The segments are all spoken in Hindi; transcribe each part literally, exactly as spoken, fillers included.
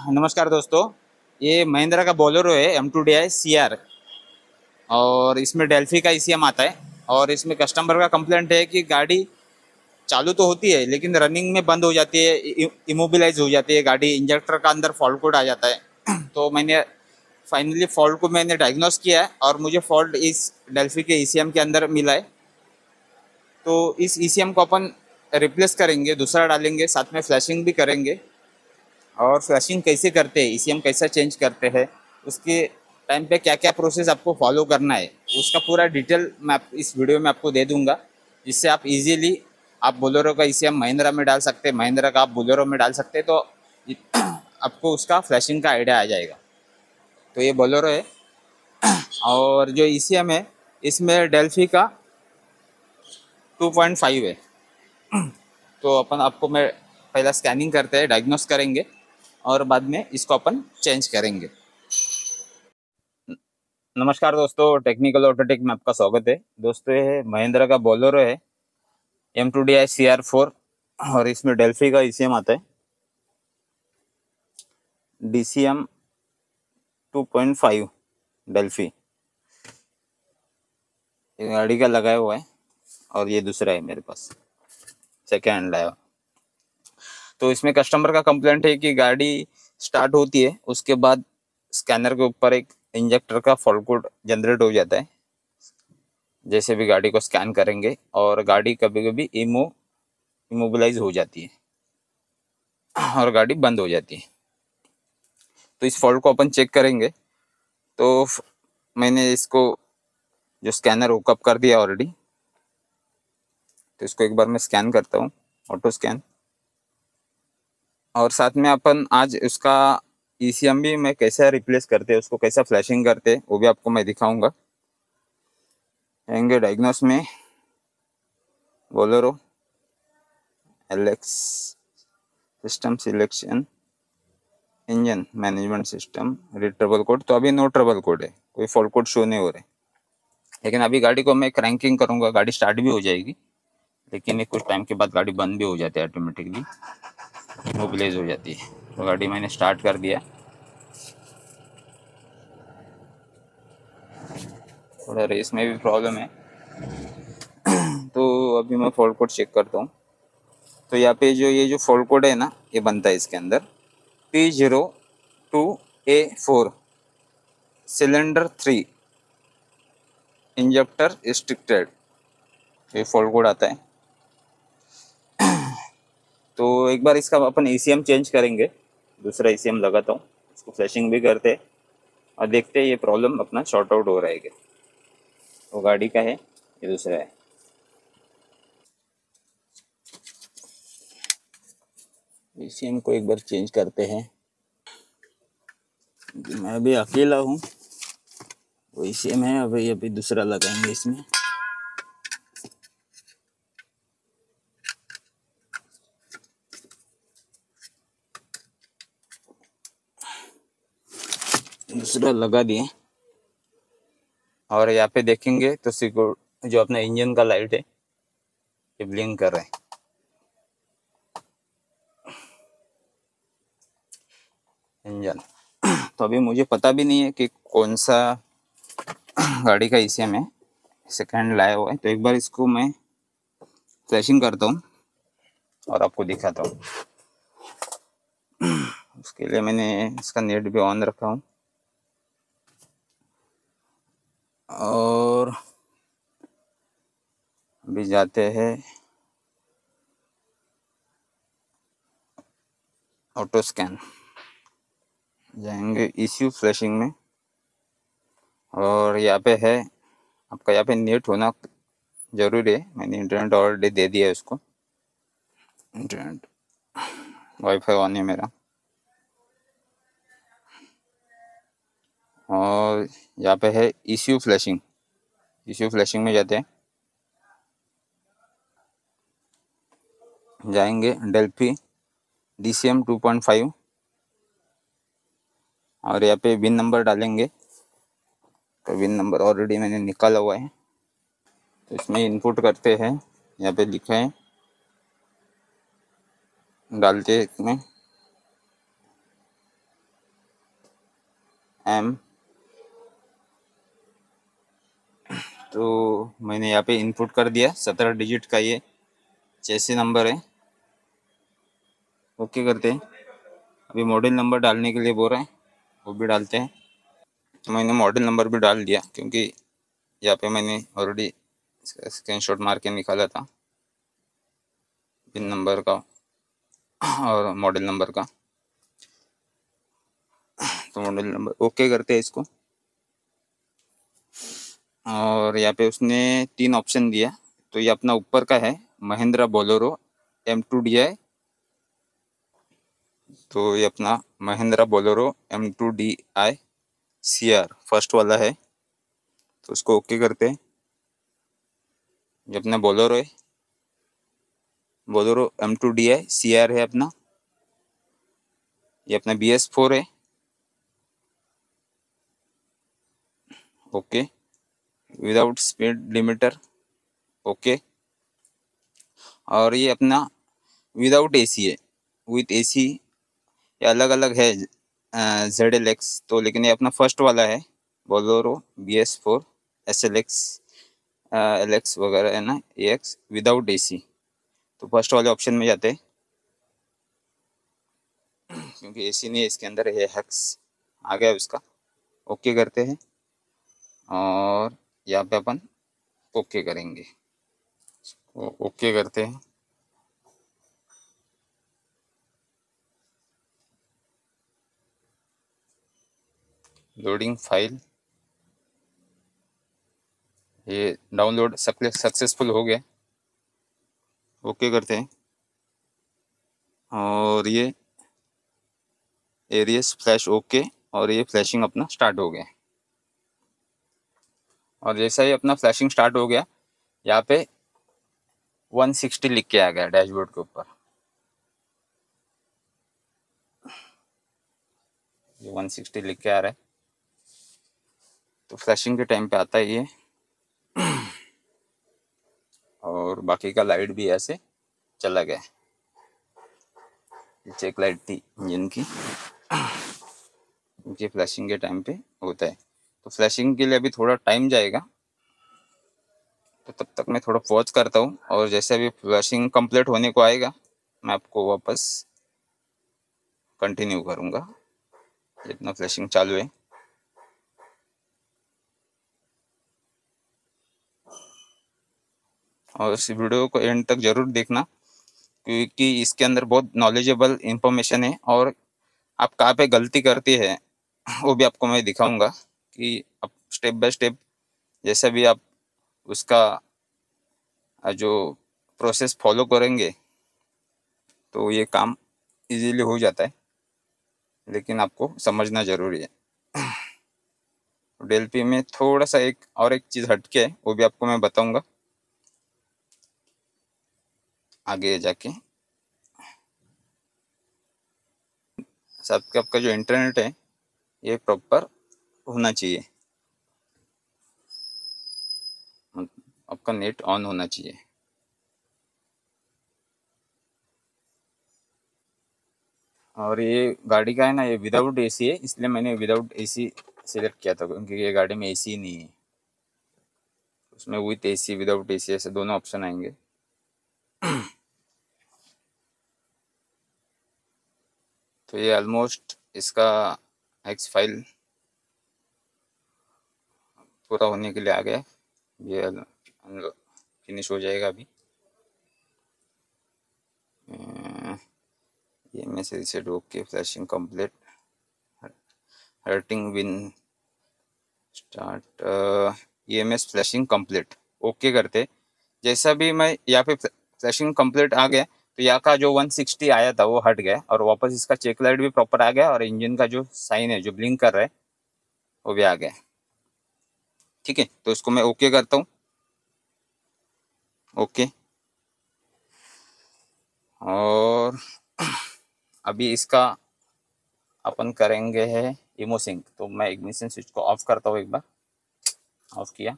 नमस्कार दोस्तों, ये महिंद्रा का बोलेरो है M two D I C R और इसमें डेल्फी का ई सी एम आता है। और इसमें कस्टमर का कंप्लेंट है कि गाड़ी चालू तो होती है लेकिन रनिंग में बंद हो जाती है, इमोबिलाइज हो जाती है गाड़ी, इंजेक्टर का अंदर फॉल्ट कोड आ जाता है। तो मैंने फाइनली फॉल्ट को मैंने डायग्नोस किया है और मुझे फॉल्ट इस डेल्फी के ई सी एम के अंदर मिला है। तो इस ई सी एम को अपन रिप्लेस करेंगे, दूसरा डालेंगे, साथ में फ्लैशिंग भी करेंगे। और फ्लैशिंग कैसे करते हैं, ई सी एम कैसा चेंज करते हैं, उसके टाइम पे क्या क्या प्रोसेस आपको फॉलो करना है, उसका पूरा डिटेल मैं इस वीडियो में आपको दे दूंगा, जिससे आप इजीली आप बोलेरो का ई सी एम महिंद्रा में डाल सकते हैं, महिंद्रा का आप बोलेरो में डाल सकते हैं। तो आपको उसका फ्लैशिंग का आइडिया आ जाएगा। तो ये बोलेरो है और जो ई सी एम है इसमें डेल्फी का टू पॉइंट फाइव है। तो अपन आपको मैं पहला स्कैनिंग करते हैं, डायग्नोस करेंगे और बाद में इसको अपन चेंज करेंगे। नमस्कार दोस्तों, टेक्निकल ऑटोटेक में आपका स्वागत है। दोस्तों ये महिंद्रा का बोलेरो है M two D I C R four और इसमें डेल्फी का ई सी एम आता है D C M two point five Delphi. ये गाड़ी का लगाया हुआ है और ये दूसरा है मेरे पास, सेकेंड हैंड लाया। तो इसमें कस्टमर का कंप्लेंट है कि गाड़ी स्टार्ट होती है, उसके बाद स्कैनर के ऊपर एक इंजेक्टर का फॉल्ट कोड जनरेट हो जाता है जैसे भी गाड़ी को स्कैन करेंगे, और गाड़ी कभी कभी इमो इमोबिलाइज हो जाती है और गाड़ी बंद हो जाती है। तो इस फॉल्ट को अपन चेक करेंगे। तो मैंने इसको जो स्कैनर हुकअप कर दिया ऑलरेडी, तो इसको एक बार मैं स्कैन करता हूँ, ऑटो स्कैन। और साथ में अपन आज उसका ई सी एम भी मैं कैसे रिप्लेस करते हैं, उसको कैसा फ्लैशिंग करते हैं, वो भी आपको मैं दिखाऊंगा। आएंगे डायग्नोस में, Bolero L X system selection, engine management system, read trouble code. तो अभी नो ट्रबल कोड है, कोई फॉल्ट कोड शो नहीं हो रहे। लेकिन अभी गाड़ी को मैं क्रैंकिंग करूंगा, गाड़ी स्टार्ट भी हो जाएगी, लेकिन कुछ टाइम के बाद गाड़ी बंद भी हो जाती है, ऑटोमेटिकली मोबिलाइज हो जाती है। तो गाड़ी मैंने स्टार्ट कर दिया, थोड़ा रेस में भी प्रॉब्लम है। तो अभी मैं फॉल्ट कोड चेक करता हूँ। तो यहाँ पे जो ये जो फॉल्ट कोड है ना, ये बनता है इसके अंदर P zero two A four cylinder three injector restricted, ये फॉल्ट कोड आता है। तो एक बार इसका अपन ई सी एम चेंज करेंगे, दूसरा ई सी एम लगाता हूँ, इसको फ्लैशिंग भी करते हैं और देखते हैं ये प्रॉब्लम अपना शॉर्ट आउट हो रहा है क्या। वो गाड़ी का है, ये दूसरा है। ई सी एम को एक बार चेंज करते हैं। मैं भी अकेला हूँ, वो ई सी एम है, अभी अभी दूसरा लगाएंगे इसमें। दूसरा लगा दिए और यहाँ पे देखेंगे तो सिक्योर जो अपना इंजन का लाइट है ये ब्लिंक कर रहा है। इंजन तो अभी मुझे पता भी नहीं है कि कौन सा गाड़ी का ई सी एम है, सेकेंड लाया हुआ है। तो एक बार इसको मैं फ्लैशिंग करता हूँ और आपको दिखाता हूँ। उसके लिए मैंने इसका नेट भी ऑन रखा हूँ और अभी जाते हैं ऑटो स्कैन, जाएंगे इश्यू फ्लैशिंग में। और यहाँ पे है आपका, यहाँ पे नेट होना जरूरी है। मैंने इंटरनेट ऑलरेडी दे दिया है उसको, इंटरनेट वाईफाई ऑन है मेरा। और यहाँ पे है इश्यू फ्लैशिंग, इश्यू फ्लैशिंग में जाते हैं, जाएंगे Delphi D C M two point five और यहाँ पे विन नंबर डालेंगे। तो विन नंबर ऑलरेडी मैंने निकाला हुआ है, तो इसमें इनपुट करते हैं। यहाँ पे लिखा है, डालते हैं इसमें एम। तो मैंने यहाँ पे इनपुट कर दिया, सत्रह डिजिट का ये चेसी नंबर है। ओके करते हैं। अभी मॉडल नंबर डालने के लिए बोल रहे हैं, वो भी डालते हैं। तो मैंने मॉडल नंबर भी डाल दिया क्योंकि यहाँ पे मैंने ऑलरेडी स्क्रीनशॉट मार के निकाला था पिन नंबर का और मॉडल नंबर का। तो मॉडल नंबर ओके करते हैं इसको। और यहाँ पे उसने तीन ऑप्शन दिया, तो ये अपना ऊपर का है Mahindra Bolero M two D I. तो ये अपना Mahindra Bolero M two D I C R first वाला है, तो उसको ओके करते हैं। ये अपना बोलेरो है, Bolero M two D I C R है अपना। ये अपना बी एस फोर है, okay. Without speed limiter, okay. और ये अपना विदाउट एसी है, विथ एसी ये अलग अलग है जेड एल एक्स तो, लेकिन ये अपना फर्स्ट वाला है Bolero B S four S L X L X वगैरह है ना, ए एक्स विदाउट एसी। तो फर्स्ट वाले ऑप्शन में जाते हैं क्योंकि एसी नहीं है इसके अंदर, है हैक्स आ गया उसका। ओके करते हैं और यहाँ पे अपन ओके करेंगे, ओ, ओके करते हैं। लोडिंग फाइल, ये डाउनलोड सक्सेसफुल हो गया। ओके करते हैं और ये एरियस फ्लैश ओके, और ये फ्लैशिंग अपना स्टार्ट हो गया। और जैसा ही अपना फ्लैशिंग स्टार्ट हो गया, यहाँ पे वन सिक्सटी लिख के आ गया डैशबोर्ड के ऊपर। ये वन सिक्सटी लिख के आ रहा है, तो फ्लैशिंग के टाइम पे आता है ये। और बाकी का लाइट भी ऐसे चला गया, चेक लाइट थी इंजन की, ये फ्लैशिंग के टाइम पे होता है। तो फ्लैशिंग के लिए अभी थोड़ा टाइम जाएगा, तो तब तक मैं थोड़ा पॉज करता हूँ, और जैसे अभी फ्लैशिंग कंप्लीट होने को आएगा मैं आपको वापस कंटिन्यू करूँगा। जितना फ्लैशिंग चालू है, और इस वीडियो को एंड तक जरूर देखना क्योंकि इसके अंदर बहुत नॉलेजेबल इंफॉर्मेशन है, और आप कहाँ पे गलती करती है वो भी आपको मैं दिखाऊंगा कि आप स्टेप बाय स्टेप जैसा भी आप उसका जो प्रोसेस फॉलो करेंगे तो ये काम इजीली हो जाता है, लेकिन आपको समझना जरूरी है। डेल पी में थोड़ा सा एक और एक चीज़ हटके है, वो भी आपको मैं बताऊंगा आगे जाके। सबके आपका जो इंटरनेट है ये प्रॉपर होना चाहिए, आपका नेट ऑन होना चाहिए। और ये गाड़ी का है ना, ये विदाउट एसी है, इसलिए मैंने विदाउट एसी सिलेक्ट किया था क्योंकि ये गाड़ी में एसी नहीं है। उसमें विथ एसी विदाउट एसी ऐसे दोनों ऑप्शन आएंगे। तो ये ऑलमोस्ट इसका एक्स फाइल पूरा होने के लिए आ गया, ये फिनिश हो जाएगा अभी। ये message set okay, flashing complete, hurting win start, E M S flashing complete. Okay करते जैसा भी मैं यहाँ पे फ्लैशिंग कंप्लीट आ गया, तो यहाँ का जो वन सिक्सटी आया था वो हट गया, और वापस इसका चेक लाइट भी प्रॉपर आ गया, और इंजन का जो साइन है जो ब्लिंक कर रहा है वो भी आ गया। ठीक है, तो इसको मैं ओके करता हूँ। ओके, और अभी इसका अपन करेंगे है इमो सिंक। तो मैं इग्निशन स्विच को ऑफ करता हूँ, एक बार ऑफ किया।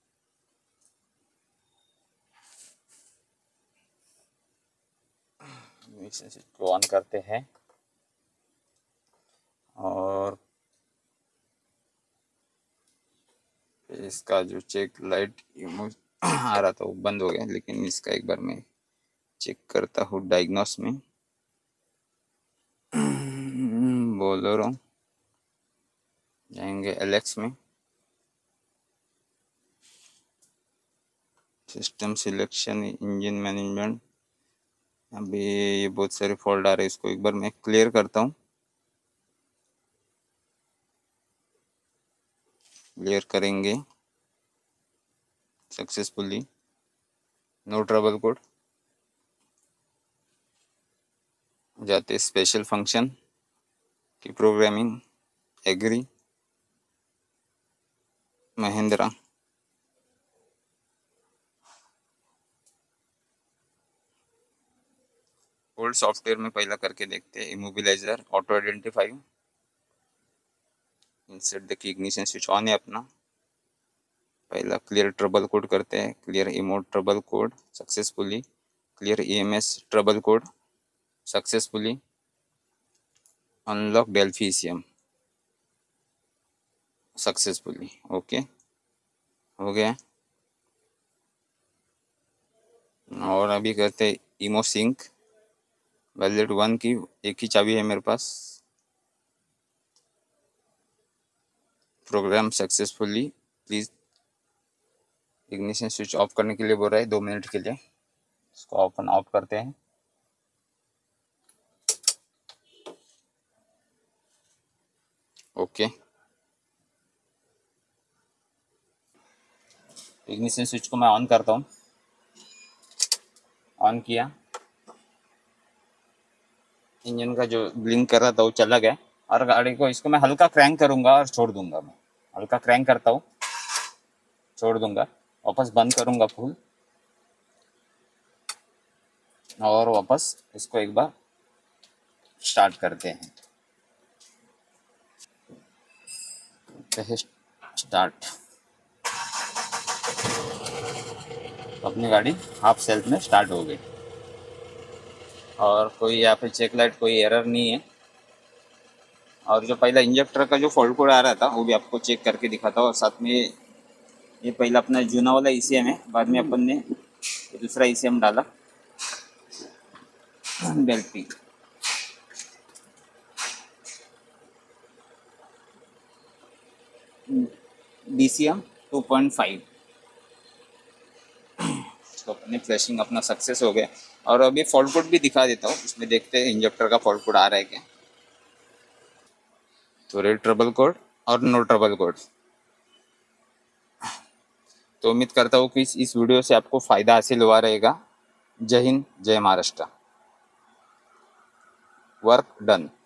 इग्निशन स्विच को ऑन करते हैं, और इसका जो चेक लाइट आ रहा था वो बंद हो गया, लेकिन इसका एक बार मैं चेक करता हूँ डायग्नोस में। बोलेरो जाएंगे एलेक्स में, सिस्टम सिलेक्शन, इंजन मैनेजमेंट। अभी ये बहुत सारे फॉल्ट आ रहे हैं, इसको एक बार मैं क्लियर करता हूँ। क्लियर करेंगे सक्सेसफुली, नो ट्रबल कोड। जाते स्पेशल फंक्शन की programming, agree, Mahindra. Old software में पहला करके देखते हैं, immobiliser, auto identify, insert the key, ignition switch on है अपना। पहला क्लियर ट्रबल कोड करते हैं, clear immo trouble code successfully, clear EMS trouble code successfully, unlock Delphi ECM successfully. Okay, हो गया। और अभी करते हैं इमो सिंक, वैलिड वन की एक ही चाबी है मेरे पास। Program successfully, please ignition switch off करने के लिए बोल रहा है दो मिनट के लिए, इसको ओपन ऑफ करते हैं। ओके, इग्निशन स्विच को मैं ऑन करता हूँ। ऑन किया, इंजन का जो ब्लिंक कर रहा था वो चला गया, और गाड़ी को इसको मैं हल्का क्रैंक करूंगा और छोड़ दूंगा। मैं हल्का क्रैंक करता हूँ, छोड़ दूंगा, वापस बंद करूंगा फुल, और वापस इसको एक बार स्टार्ट करते हैं। स्टार्ट, अपनी गाड़ी हाफ सेल्फ में स्टार्ट हो गई, और कोई यहाँ पे चेक लाइट कोई एरर नहीं है। और जो पहला इंजेक्टर का जो फॉल्ट कोड आ रहा था वो भी आपको चेक करके दिखाता हूँ, और साथ में ये पहला अपना जूना वाला ईसीएम है, बाद में अपन ने ये दूसरा ईसीएम डाला Delphi. DCM two point five, तो अपने फ्लैशिंग अपना सक्सेस हो गया। और अभी फॉल्ट कोड भी दिखा देता हूँ, इसमें देखते हैं इंजेक्टर का फॉल्ट कोड आ रहा है क्या। तो रेड ट्रबल कोड और नो ट्रबल कोड। तो उम्मीद करता हूँ कि इस, इस वीडियो से आपको फ़ायदा हासिल हुआ रहेगा। जय हिंद, जय महाराष्ट्र। Work done.